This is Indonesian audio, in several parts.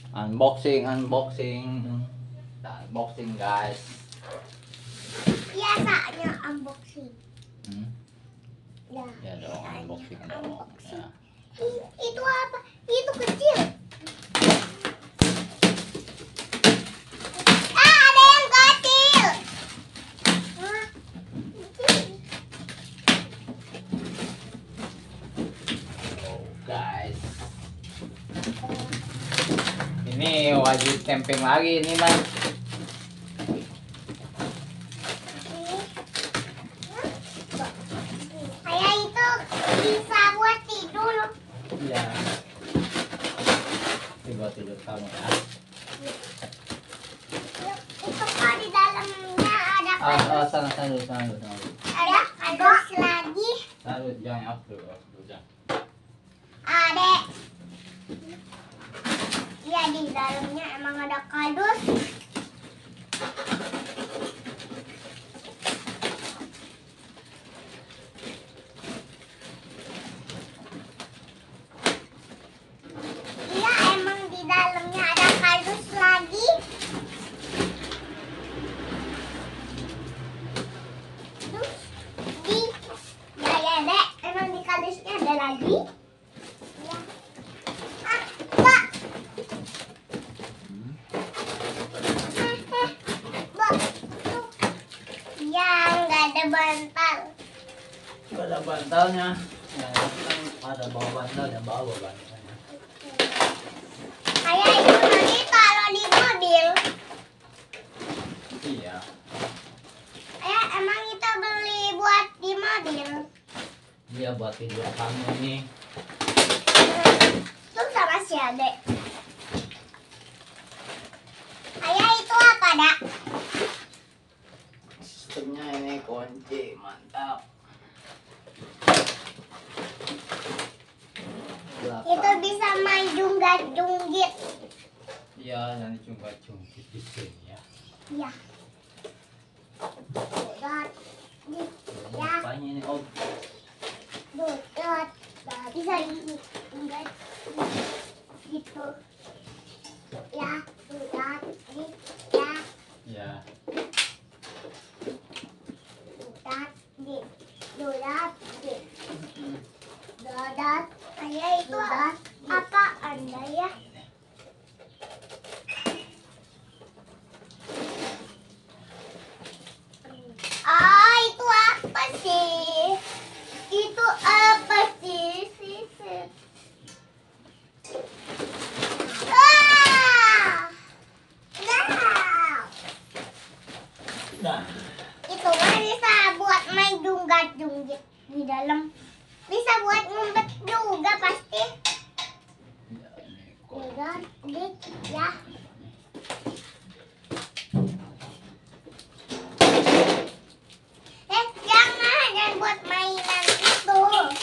Unboxing, unboxing guys. Biasanya unboxing. Ya dong, unboxing dong. Ya. Itu apa? Itu kecil. Ada yang kecil. Oh guys, ini wajib camping lagi ini mas. Kayak itu bisa buat tidur. Iya. Buat tidur kamu ya. Itu kok di dalamnya ada kardus. Sana dulu. Ada kardus lagi. Jangan off dulu. Adek. Iya di dalamnya emang ada kardus. Iya emang di dalamnya ada kardus lagi. Terus ya dek emang di kardusnya ada lagi. Ya. Pak. Ya, nggak ada bantal. Nggak ada bantalnya. Ya, kan ada bawa bantal ya, bawa bantalnya. Kayak itu nanti taruh di mobil. Iya. Emang kita beli buat di mobil. Iya buat tidur kamu ini. Tuh sama si adek. Kayak itu apa, Dak? Sistemnya ini kunci, mantap. Itu bisa main junggat-junggit. Iya, nanti cungkit di sini ya. Iya. Junggat. Ya, Apanya ini om? junggat. Bisa gini. Junggat. Gitu. Ya, junggat. Ya, Ya. junggat. Junggat. Junggat. Kayak itu apa Anda ya? Itu apa sih? Itu apa sih? Ah! Nah, Itu kan bisa buat main junggat-junggit di dalam. Bisa buat ngumpet juga pasti. ya, ini kunci. Junggat, ya. Jangan buat mainan itu.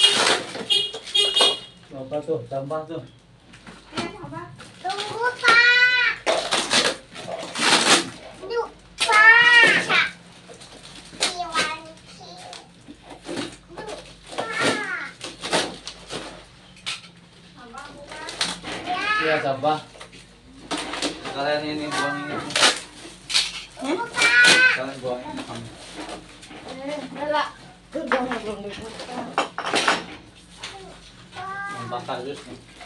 Apa tuh? Tambah tuh. Tunggu, Pak. Duh, Pak. Iwanci. Duh, Pak. Iya, tambah. Kalian ini buang ini. Tunggu, Pak. Kalian buang ini. Membakar jus nih.